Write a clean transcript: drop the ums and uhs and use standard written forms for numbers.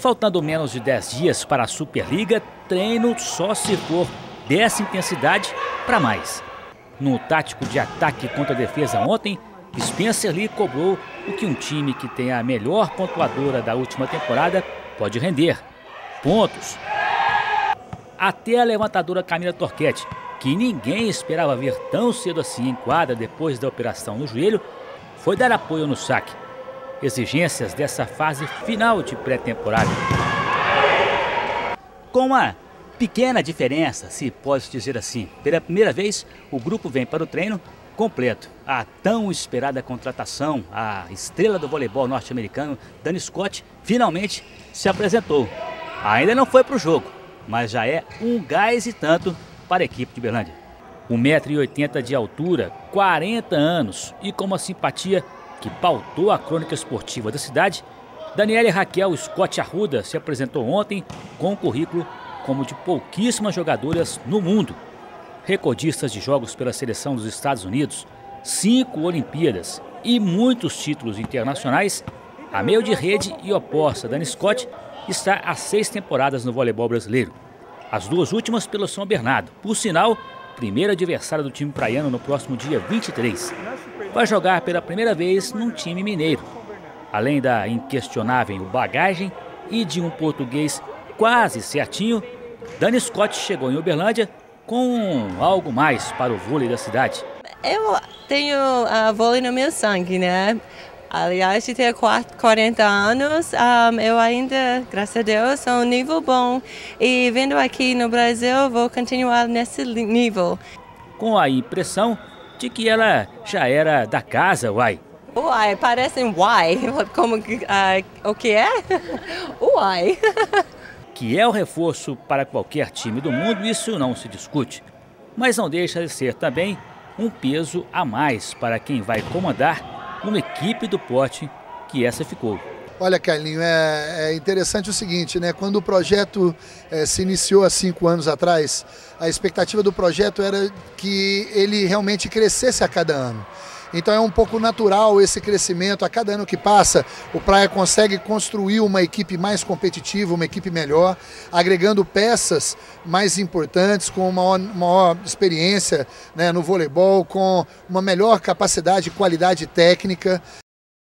Faltando menos de 10 dias para a Superliga, treino só se for dessa intensidade para mais. No tático de ataque contra a defesa ontem, Spencer Lee cobrou o que um time que tem a melhor pontuadora da última temporada pode render: pontos. Até a levantadora Camila Torquetti, que ninguém esperava ver tão cedo assim em quadra depois da operação no joelho, foi dar apoio no saque. Exigências dessa fase final de pré-temporada. Com uma pequena diferença, se pode dizer assim. Pela primeira vez, o grupo vem para o treino completo. A tão esperada contratação, a estrela do voleibol norte-americano, Dani Scott, finalmente se apresentou. Ainda não foi para o jogo, mas já é um gás e tanto para a equipe de Uberlândia. 1,80 m de altura, 40 anos e com uma simpatia que pautou a crônica esportiva da cidade, Daniele Raquel Scott Arruda se apresentou ontem com um currículo como de pouquíssimas jogadoras no mundo. Recordistas de jogos pela seleção dos Estados Unidos, 5 Olimpíadas e muitos títulos internacionais, a meio de rede e oposta Dani Scott está há 6 temporadas no voleibol brasileiro. As 2 últimas pelo São Bernardo. Por sinal, primeiro adversário do time praiano no próximo dia 23. Vai jogar pela primeira vez num time mineiro. Além da inquestionável bagagem e de um português quase certinho, Dani Scott chegou em Uberlândia com algo mais para o vôlei da cidade. Eu tenho vôlei no meu sangue, né? Aliás, de ter 40 anos, eu ainda, graças a Deus, sou um nível bom. E vindo aqui no Brasil, vou continuar nesse nível. Com a impressão de que ela já era da casa, uai. Uai, parecem uai. Como, o que é? Uai. Que é o reforço para qualquer time do mundo, isso não se discute. Mas não deixa de ser também um peso a mais para quem vai comandar uma equipe do porte que essa ficou. Olha, Carlinho, é interessante o seguinte, né? Quando o projeto se iniciou há 5 anos atrás, a expectativa do projeto era que ele realmente crescesse a cada ano. Então é um pouco natural esse crescimento. A cada ano que passa, o Praia consegue construir uma equipe mais competitiva, uma equipe melhor, agregando peças mais importantes, com uma maior experiência, né, no voleibol, com uma melhor capacidade e qualidade técnica.